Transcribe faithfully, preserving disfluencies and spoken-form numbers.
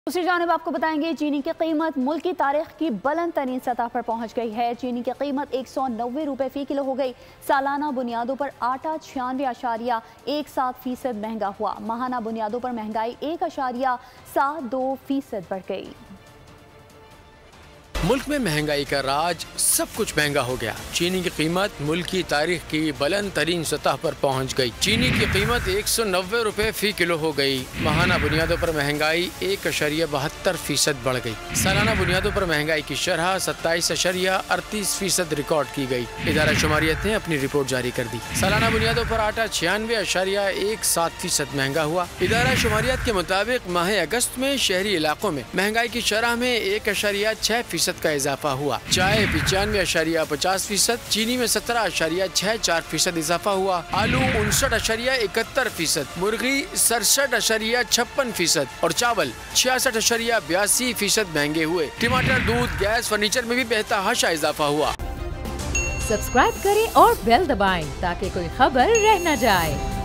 दूसरी जानब आपको बताएंगे चीनी की कीमत मुल्क की तारीख की बुलंद तरीन सतह पर पहुंच गई है। चीनी की कीमत एक सौ नब्बे रुपये फी किलो हो गई। सालाना बुनियादों पर आटा छियानवे अशारिया एक सात फीसद महंगा हुआ। माहाना बुनियादों पर महंगाई एक अशारिया सात दो फीसद बढ़ गई। मुल्क में महंगाई का राज, सब कुछ महंगा हो गया। चीनी की कीमत मुल्क की तारीख की बुलंद तरीन सतह पर पहुंच गई। चीनी की कीमत एक सौ नब्बे रुपये फी किलो हो गई। माहाना बुनियादों पर महंगाई एक अशरिया बहत्तर फीसद बढ़ गई। सालाना बुनियादों पर महंगाई की शरह सत्ताईस अशरिया अड़तीस फीसद रिकॉर्ड की गई। इदारा शुमारियत ने अपनी रिपोर्ट जारी कर दी। सालाना बुनियादों पर आटा छियानवे अशरिया एक सात फीसद महंगा हुआ। इदारा शुमारियत के मुताबिक माह अगस्त में शहरी इलाकों में महंगाई की शरह में एक अशरिया छह फीसद का इजाफा हुआ। चाय पिचानवे अशरिया पचास फीसद, चीनी में सत्रह अशरिया छह चार फीसद इजाफा हुआ। आलू उनसठ अशरिया इकहत्तर फीसद, मुर्गी सड़सठ अशरिया छप्पन फीसद और चावल छियासठ अशरिया बयासी फीसद महंगे हुए। टमाटर, दूध, गैस, फर्नीचर में भी बेतहाशा इजाफा हुआ। सब्सक्राइब करें और बेल दबाएं ताकि कोई खबर रह न जाए।